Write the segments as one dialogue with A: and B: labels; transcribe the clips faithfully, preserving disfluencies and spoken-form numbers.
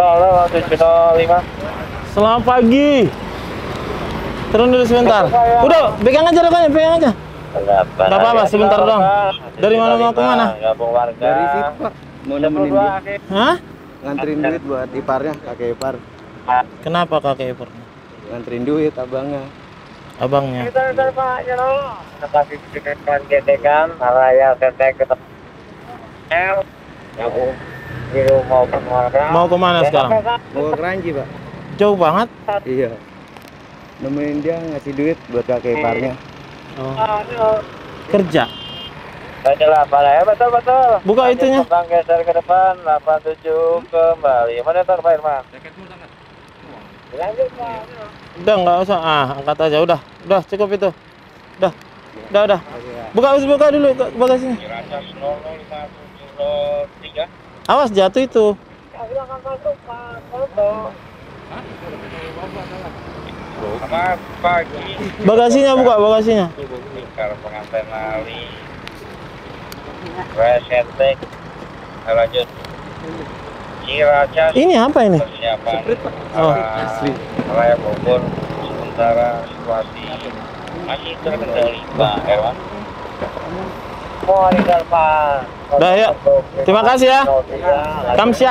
A: tujuh nol lima.
B: Selamat pagi. Turun dulu sebentar. Udah, pegang aja rekannya, pegang aja. Gak apa-apa, sebentar dong. Dari mana mau ke mana?
C: Dari situ, Pak. Mau nemenin dia.
B: Hah?
C: Nganterin duit buat iparnya, kakek ipar.
B: Kenapa kakek ipar?
C: Nganterin duit abangnya.
B: Abangnya.
A: Bentar, Pak, ya lo. Kasih dengan gedekan, araya tetek ke L. Ya, Bu. Mau ke mana?
B: Mau kemana sekarang?
C: Mau ke Kranji, Pak.
B: Jauh banget.
C: Iya. Nemenin dia ngasih duit buat kakek iparnya.
B: Oh. Kerja.
A: Baca delapan ya, betul betul.
B: Buka itunya.
A: Kembang geser ke depan, delapan tujuh kembali. Monitor Pak Irman. Lanjut Pak.
B: Udah nggak usah, ah angkat aja, udah, udah cukup itu, udah, udah, udah. Buka, buka dulu bagasinya. Awas jatuh itu.
A: Selamat pagi.
B: Bagasinya buka, bagasinya.
A: Pengantin lali. Resetek. Lanjut. Ciracas.
B: Ini apa ini?
A: Persiapan.
B: Oh,
C: asli.
A: Raya Bogor. Sementara situasi masih terkendali, Pak Erwan. Monitor Pak.
B: Udah ya. Terima kasih ya. Kamsya.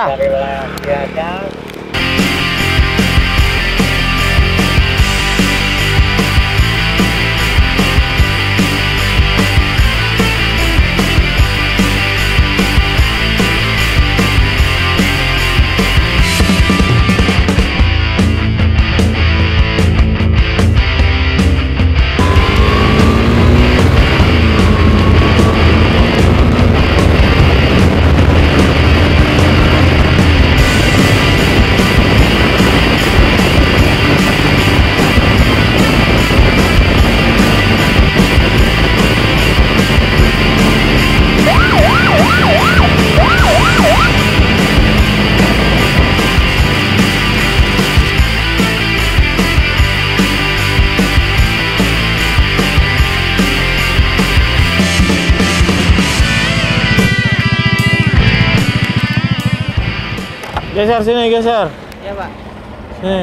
B: Geser sini, geser.
C: Iya, Pak.
B: Sini.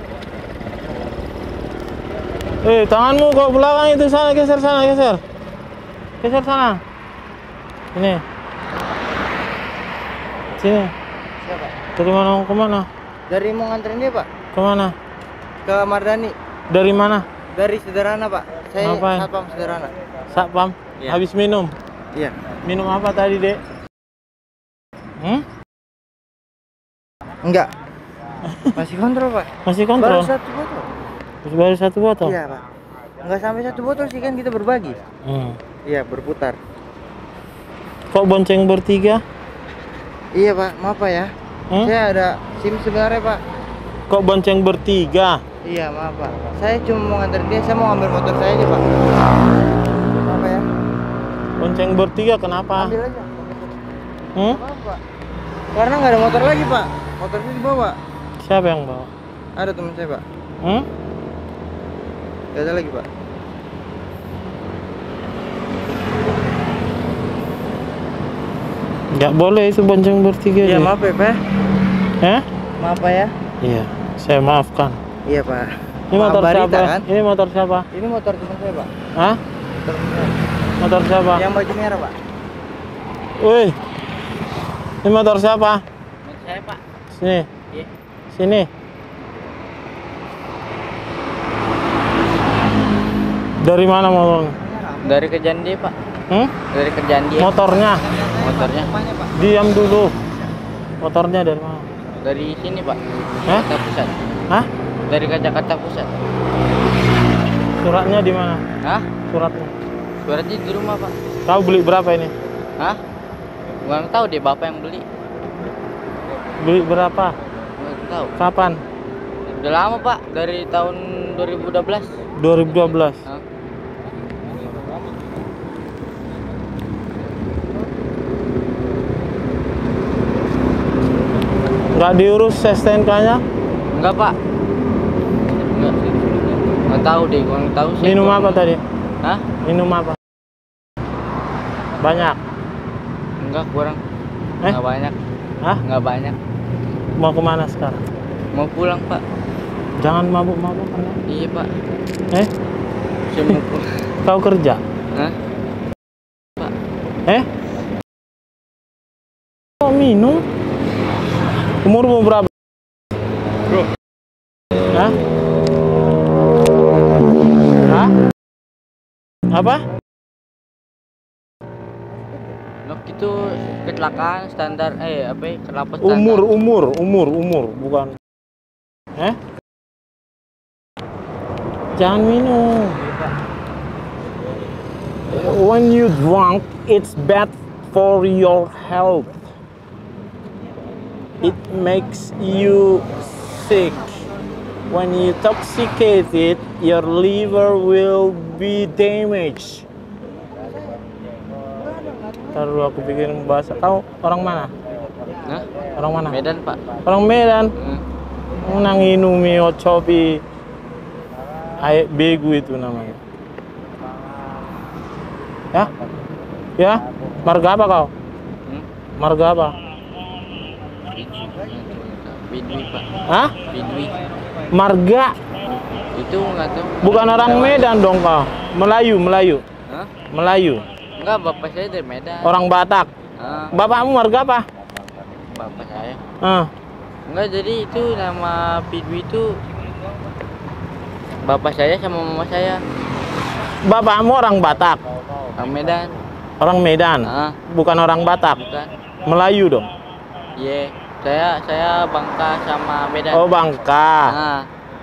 B: Eh, tanganmu kok belakang itu, sana, geser sana, geser. Geser sana. Sini. Sini.
C: Siapa?
B: Dari mana mau ke mana?
C: Dari mau nganterin dia, Pak.
B: Kemana?
C: Ke Mardani.
B: Dari mana?
C: Dari Sederhana, Pak. Saya
B: Ngapain?
C: satpam Sederhana.
B: Satpam.
C: Iya.
B: Habis minum.
C: Iya.
B: Minum apa tadi, Dek? Hmm?
C: Enggak. Masih kontrol, Pak.
B: Masih kontrol?
C: Baru satu botol.
B: Baru satu botol?
C: Iya, Pak. Enggak sampai satu botol sih, kan kita berbagi.
B: Hmm.
C: Iya, berputar.
B: Kok bonceng bertiga?
C: Iya, Pak. Maaf, Pak ya.
B: Hmm?
C: Saya ada SIM sebenarnya, Pak.
B: Kok bonceng bertiga?
C: Iya, maaf, Pak. Saya cuma mau nganterin dia, saya mau ngambil motor saya aja, Pak. Maaf, Pak ya.
B: Bonceng bertiga kenapa?
C: Ambil aja.
B: Hmm?
C: Maaf, Pak. Karena nggak ada motor lagi, Pak. Motornya dibawa.
B: Siapa yang bawa?
C: Ada teman saya, Pak.
B: Hmm?
C: Gak ada lagi, Pak.
B: Nggak boleh itu bonceng bertiga.
C: Iya,
B: deh.
C: maaf ya, Pak.
B: Eh?
C: Maaf, Pak ya.
B: Iya, saya maafkan.
C: Iya, Pak.
B: Ini
C: Maaf,
B: motor
C: Barita,
B: siapa?
C: kan?
B: Ini motor siapa?
C: Ini motor teman saya, Pak.
B: Hah?
C: Motor teman saya.
B: Motor siapa?
C: Yang baju merah, Pak.
B: Wih. Ini motor siapa?
C: Motor saya, Pak.
B: Sini.
C: Iya.
B: Sini. Dari mana motornya?
C: Dari kerjaan dia, Pak.
B: Hmm?
C: Dari kerjaan dia.
B: Motornya.
C: Motornya.
B: Diam dulu. Motornya dari mana?
C: Dari sini, Pak.
B: Hah?
C: Jakarta Pusat.
B: Hah?
C: Dari ke Jakarta Pusat.
B: Suratnya di mana?
C: Hah?
B: Suratnya.
C: Suratnya di rumah, Pak.
B: Kau beli berapa ini?
C: Hah? Nggak tahu deh, Bapak yang beli.
B: Beli berapa?
C: Nggak tahu.
B: Kapan?
C: Udah lama, Pak. Dari tahun dua ribu dua belas.
B: dua ribu dua belas.
C: Hah?
B: Nggak diurus S T N K-nya?
C: Enggak, Pak. Enggak. Nggak tahu deh, gua nggak tahu sih.
B: Minum
C: gua-
B: apa tadi?
C: Hah?
B: Minum apa? Banyak.
C: Enggak, kurang.
B: Eh?
C: Nggak banyak.
B: Hah?
C: Nggak banyak.
B: mau kemana sekarang?
C: Mau pulang, Pak.
B: Jangan mabuk-mabuk kan?
C: Iya, Pak.
B: Eh?
C: Saya mau pulang.
B: Kau kerja?
C: Hah? Pak.
B: Eh? Kau minum? Umurmu berapa?
C: Bro.
B: Hah? Hah? Apa?
C: Nok itu kecelakaan standar eh apa ya? Kelapa standar.
B: Umur, umur, umur, umur, bukan. Eh? Jangan minum. When you drunk, it's bad for your health. It makes you sick. When you intoxicated, your liver will be damaged. Taruh aku bikin bahasa. Kau orang mana?
C: Hah?
B: Orang mana?
C: Medan, Pak.
B: Orang Medan.
C: Hmm.
B: Nang inumi ocopi air begu itu namanya. Ya? Ya? Marga apa kau?
C: Hmm?
B: Marga apa?
C: Bidwi, Pak.
B: Hah?
C: Bidwi.
B: Marga?
C: Itu nggak tahu.
B: Bukan orang Medan dong kau. Melayu, Melayu.
C: Hah?
B: Melayu.
C: Enggak, bapak saya dari Medan.
B: Orang Batak.
C: Ah,
B: Bapakmu marga apa?
C: bapak saya.
B: Ah.
C: Enggak, jadi itu nama Bidwi itu bapak saya sama mama saya.
B: Bapakmu orang Batak.
C: Orang Medan.
B: Orang Medan.
C: Ah,
B: Bukan orang Batak.
C: bukan.
B: Melayu dong.
C: Iya, saya saya Bangka sama Medan.
B: Oh, Bangka.
C: Ah,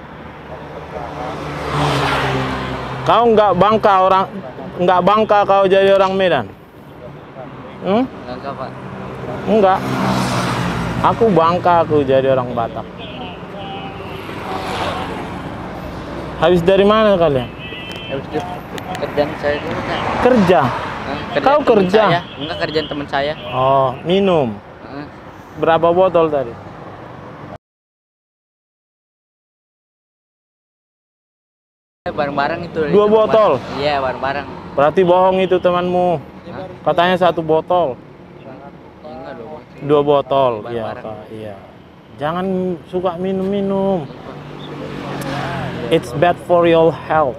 B: Kau nggak Bangka orang nggak Bangka kau jadi orang Medan? Hmm?
C: enggak, Pak.
B: Enggak. Aku Bangka, aku jadi orang Batak. Habis dari mana kalian?
C: Habis itu kerjaan saya dulu kan.
B: Kerja.
C: Ah, kerjaan
B: Kau
C: temen
B: kerja?
C: saya. Enggak, kerjaan teman saya.
B: Oh, minum.
C: Ah,
B: Berapa botol tadi?
C: bareng-bareng itu.
B: Dua
C: itu
B: botol?
C: bareng. Iya, bareng-bareng.
B: Berarti bohong itu temanmu.
C: Hah?
B: Katanya satu botol.
C: Ya, enggak dong.
B: Dua botol. Iya,
C: Bareng-bareng.
B: Kak. Iya. Jangan suka minum-minum. It's bad for your health.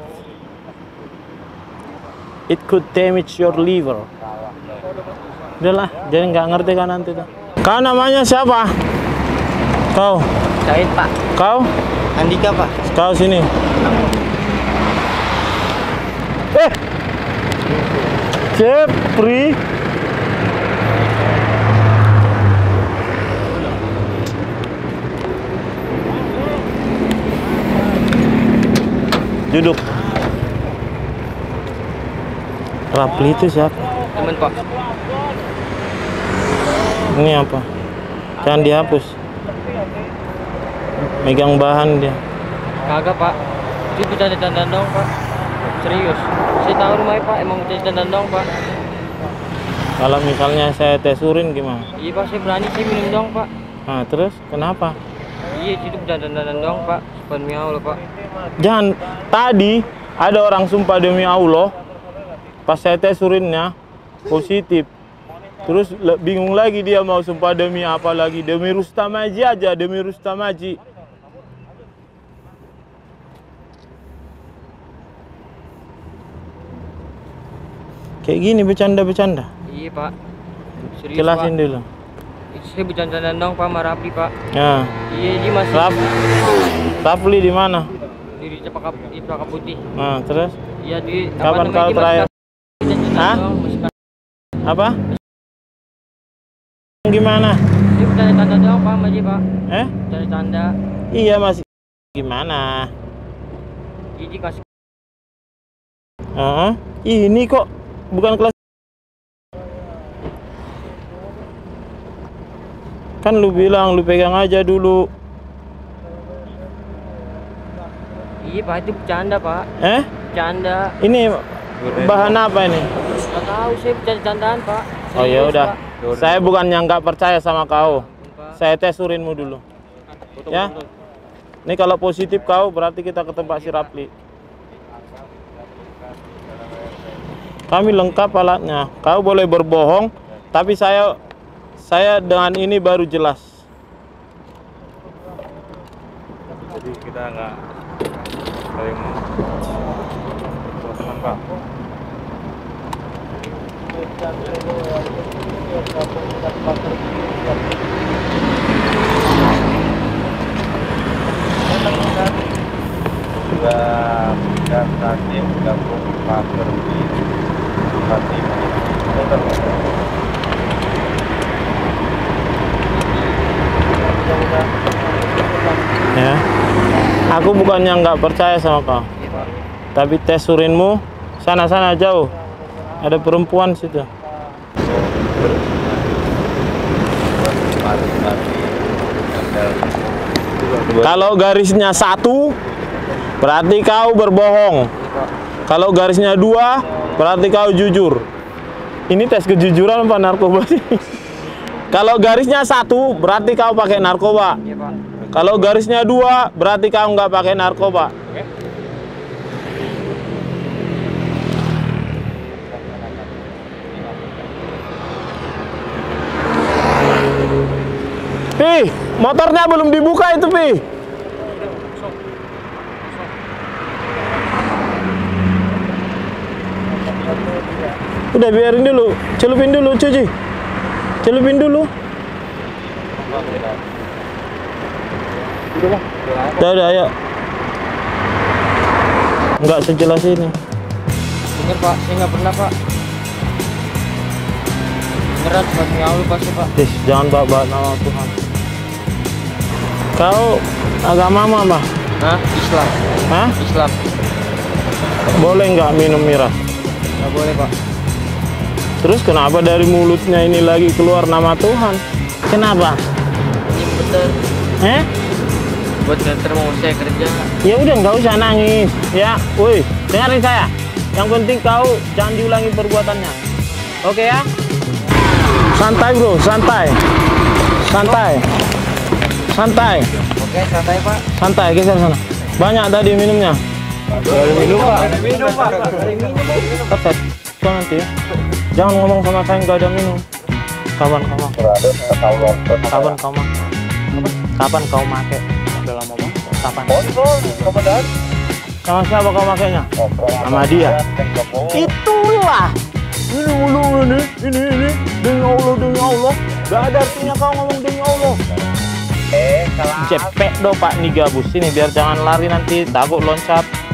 B: It could damage your liver. Udahlah, jadi nggak ngerti kan nanti tuh. Kau namanya siapa? Kau,
C: Syahid, Pak.
B: kau,
C: Andika, Pak.
B: kau sini. Eh, Jepri. Duduk. Rapli itu siapa?
C: Temen, Pak.
B: Ini apa? Jangan dihapus. Megang bahan dia.
C: Kagak, Pak. Itu bisa ditanda dong, Pak. Serius. Saya tahu rumahnya, Pak. Emang bisa ditanda dong, Pak.
B: Kalau misalnya saya tes urin gimana?
C: Iya, Pak. Saya berani sih minum dong, Pak.
B: Nah, terus kenapa?
C: Iya, itu bisa ditanda dong, Pak. Demi Allah, Pak.
B: Jangan. Tadi ada orang sumpah demi Allah. Pas saya tes urinnya positif. Terus le- bingung lagi dia mau sumpah demi apa lagi? Demi Rustam Haji aja, demi Rustam Haji. Kayak gini bercanda-bercanda.
C: Iya, Pak. Serius,
B: Jelasin
C: Pak.
B: dulu.
C: Itu saya bercanda dong, Pak, sama Rapli, Pak.
B: Ya.
C: Iya, dia masih
B: Raf, Rafli di mana?
C: di Cepaka, di Cepaka Putih.
B: Nah, terus
C: Iya, di
B: kapan
C: namanya,
B: kau
C: dia
B: terakhir?
C: masih bercanda
B: Hah?
C: dong, masih
B: Apa? Gimana?
C: dia bercanda dong, Pak, sama dia, Pak.
B: Eh?
C: Bercanda.
B: Iya masih. Gimana?
C: Jadi kasih.
B: Heeh. Ini kok bukan kelas. Kan lu bilang lu pegang aja dulu.
C: Iya, Pak, itu bercanda, Pak.
B: Eh?
C: Bercanda.
B: Ini bahan apa ini?
C: Nggak tahu, saya bercanda-candaan, Pak.
B: Oh ya
C: Serius,
B: udah.
C: Pak.
B: Saya bukannya nggak percaya sama kau.
C: Pak.
B: Saya tes urinmu dulu. Ya. Ini kalau positif kau berarti kita ke tempat si Rapli. Kami lengkap alatnya. Kau boleh berbohong, tapi saya saya dengan ini baru jelas. Jadi kita nggak saling teman Pak.
A: Dua dan tadi gabung pagar di hati
B: Ya, aku bukannya nggak percaya sama kau, tapi tes urinmu sana-sana jauh, ada perempuan situ. Kalau garisnya satu, berarti kau berbohong. Kalau garisnya dua, berarti kau jujur. Ini tes kejujuran apa narkoba sih? Kalau garisnya satu, berarti kau pakai narkoba. Kalau garisnya dua, berarti kau nggak pakai narkoba. Pi, motornya belum dibuka itu, Pi. Udah biarin dulu, celupin dulu, cuci. Celupin dulu. Udah, udah, ayo. Enggak sejelas ini.
C: Dengar Pak, saya nggak pernah Pak. Beneran demi Allah pasti Pak.
B: Tis, jangan bawa-bawa nama Tuhan. Kau agama apa?
C: Hah? Islam.
B: Hah?
C: Islam.
B: Boleh nggak minum miras?
C: Nggak boleh Pak.
B: Terus kenapa dari mulutnya ini lagi keluar nama Tuhan? Kenapa?
C: Ini bener.
B: Eh?
C: Buat nganter mau saya kerja.
B: Ya udah, nggak usah nangis. Ya, woi, dengarin saya. Yang penting kau jangan diulangi perbuatannya. Oke ya? Santai bro, santai. Santai. Santai.
C: Oke, santai Pak.
B: Santai, geser sana. Banyak tadi minumnya.
C: Dari minum Pak. Dari minum Pak. Dari minum.
B: Tetet. Jangan nanti ya. Jangan ngomong sama saya nggak ada minum. Kapan kau make? Kapan kau make? Kapan kau make? Udah lama banget. Kapan?
A: komandan.
B: Sama siapa kau makainya? Sama dia. Itulah. Ini ulu ini, ini ini. Demi Allah, demi Allah. Gak ada artinya kau ngomong demi Allah.
A: Eh, salah.
B: Cepet do Pak nih gabus ini biar jangan lari nanti takut loncat.